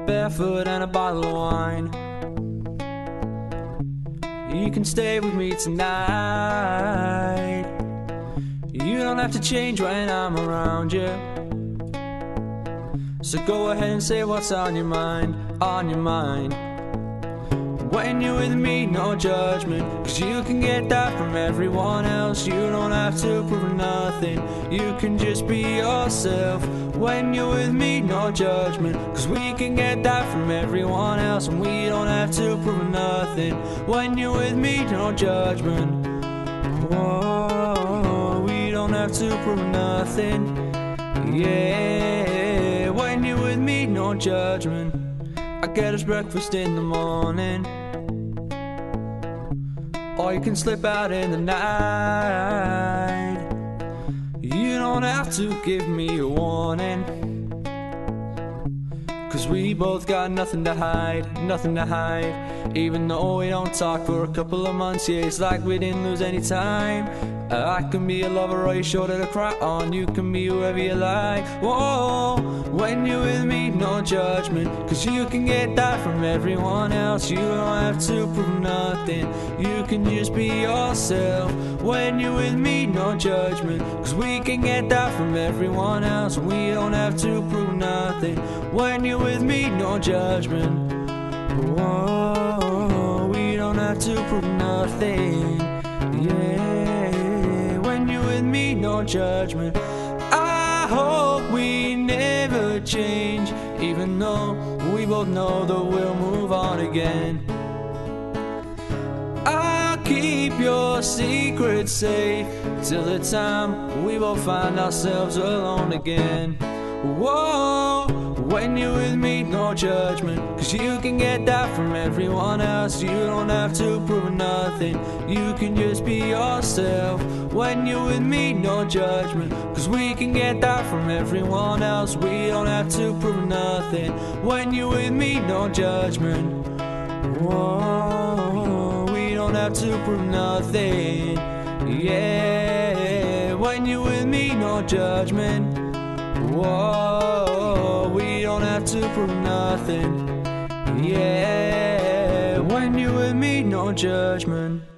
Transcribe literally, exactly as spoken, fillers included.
barefoot and a bottle of wine. You can stay with me tonight. You don't have to change when I'm around you. So go ahead and say what's on your mind, on your mind. When you're with me, no judgment, cause you can get that from everyone else. You don't have to prove nothing, you can just be yourself. When you're with me, no judgment, cause we can get that from everyone else. And we don't have to prove nothing. When you're with me, no judgment. Whoa, we don't have to prove nothing. Yeah, when you're with me, no judgment. I get us breakfast in the morning, or you can slip out in the night. You don't have to give me a warning, cause we both got nothing to hide, nothing to hide. Even though we don't talk for a couple of months, yeah, it's like we didn't lose any time. I can be a lover or your shoulder to cry on. You can be whoever you like. Whoa, when you're with me, no judgment, cause you can get that from everyone else. You don't have to prove nothing, you can just be yourself. When you're with me, no judgment, cause we can get that from everyone else. We don't have to prove nothing. When you're with me, no judgment. Whoa, we don't have to prove nothing. Yeah, when you're with me, no judgment. I hope we never change, even though we both know that we'll move on again. I'll keep your secret safe till the time we both find ourselves alone again. Whoa, when you're with me, no judgment, cause you can get that from everyone else. You don't have to prove nothing, you can just be yourself. When you're with me, no judgment, cause we can get that from everyone else. We don't have to prove nothing. When you're with me, no judgment. Whoa, we don't have to prove nothing. Yeah, when you're with me, no judgment. Whoa, we don't have to prove nothing. Yeah, when you're with me, no judgment.